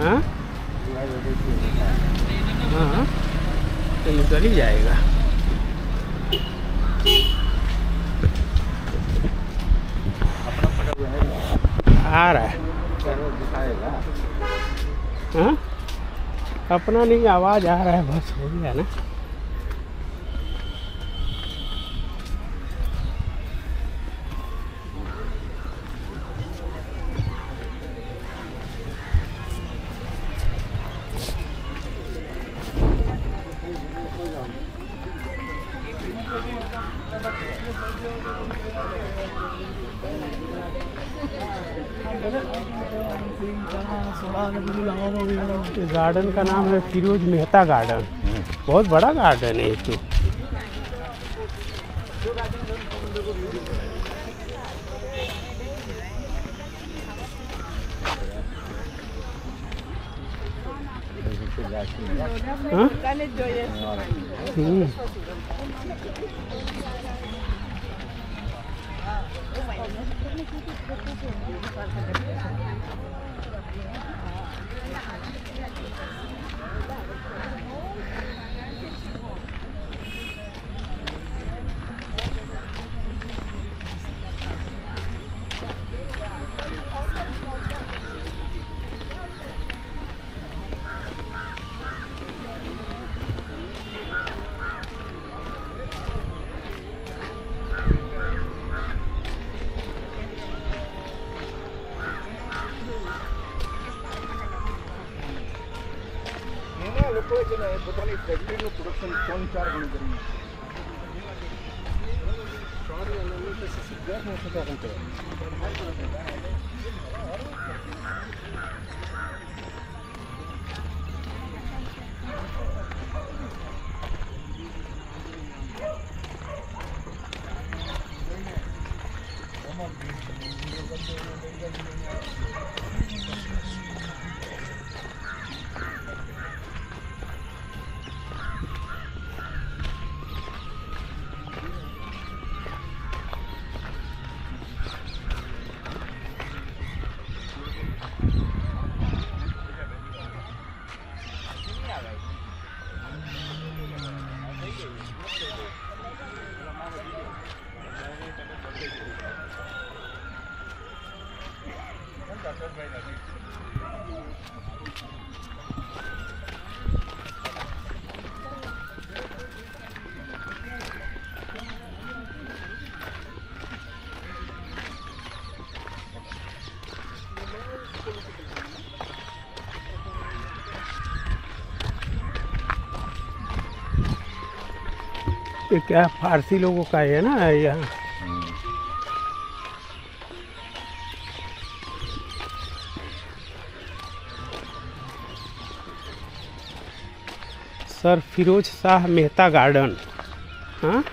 हाँ हाँ, तो निकल ही जाएगा। आ रहा है, हाँ अपना नहीं, आवाज़ आ रहा है, बस हो गया ना। गार्डन का नाम है फिरोज मेहता गार्डन। बहुत बड़ा गार्डन है ये तो। हाँ? પોતાની ફેક્ટરીનું પ્રોડક્શન 3-4 ગણું કરી સારી અને સિદ્ધાર્થમાં થતા હોય ये क्या फारसी लोगों का है ना यहाँ। Sir Firoz Shah Mehta Garden. हाँ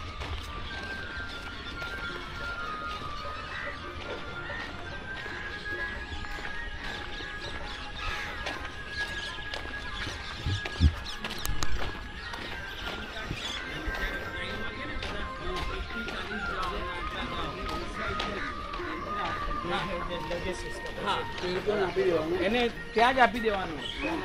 એને ત્યાં જ આપી દેવાનું।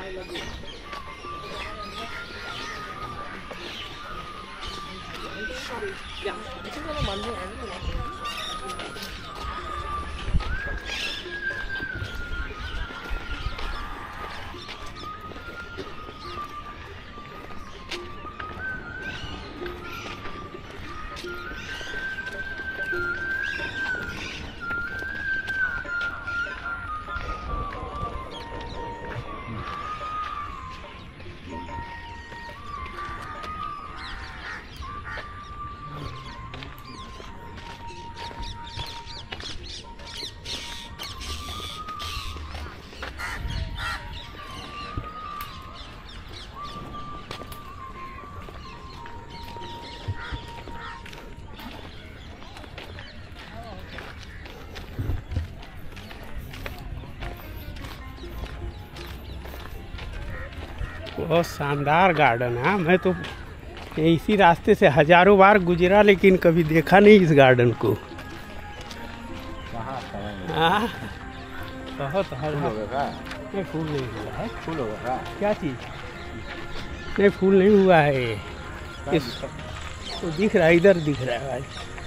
बहुत शानदार गार्डन है। मैं तो इसी रास्ते से हजारों बार गुजरा लेकिन कभी देखा नहीं इस गार्डन को। हाँ बहुत हरा नहीं फूल नहीं हुआ है। फुल होगा क्या चीज़? नहीं फूल नहीं हुआ है ये। इस तो दिख रहा है, इधर दिख रहा है भाई।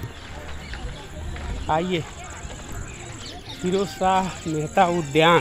आइए फिरोज शाह मेहता उद्यान।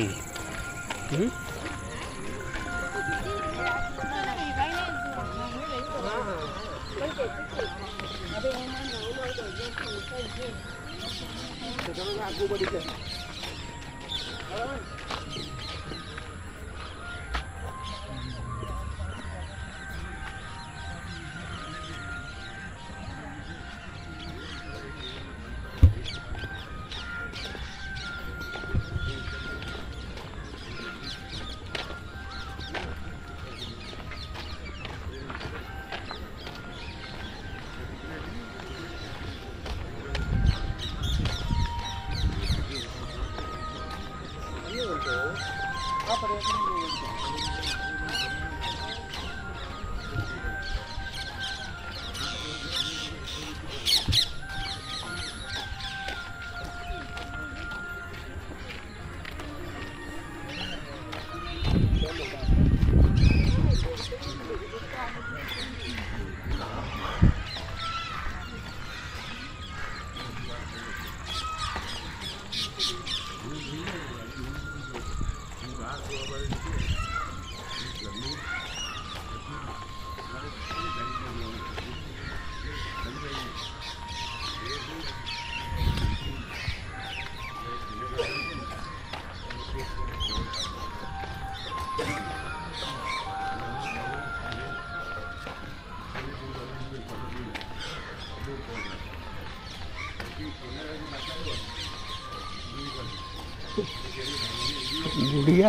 गुड़िया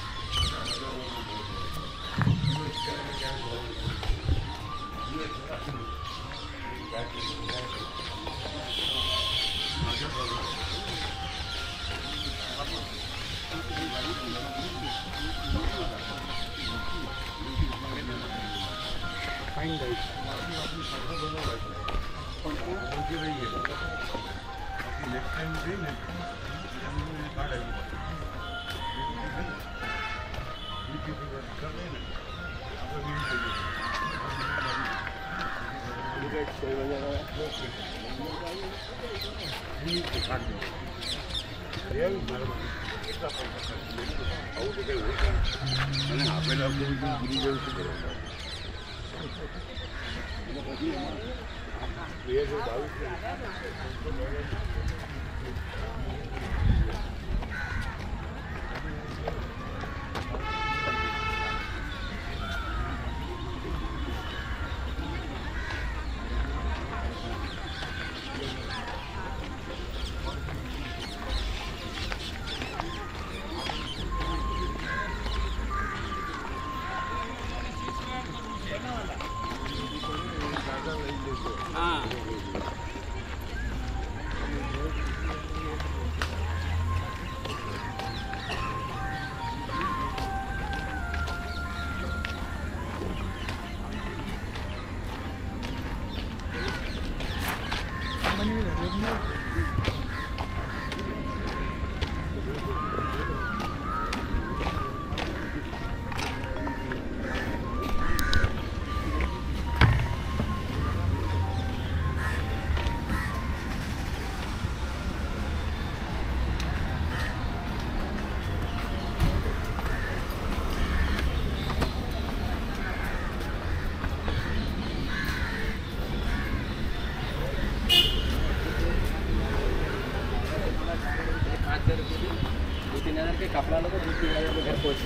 कपड़ा लो तो घर पहुँच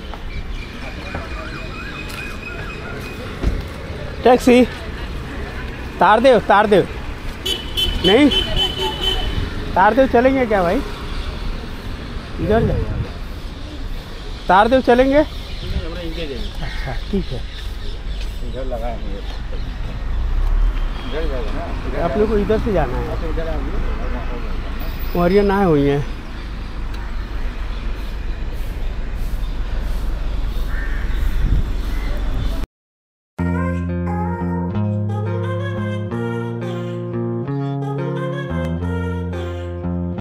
टैक्सी तारदेव नहीं तारदेव चलेंगे क्या भाई? इधर तारदेव चलेंगे? अच्छा ठीक है। इधर लगाए इधर अपने को इधर से जाना है, वरिया ना हुई है।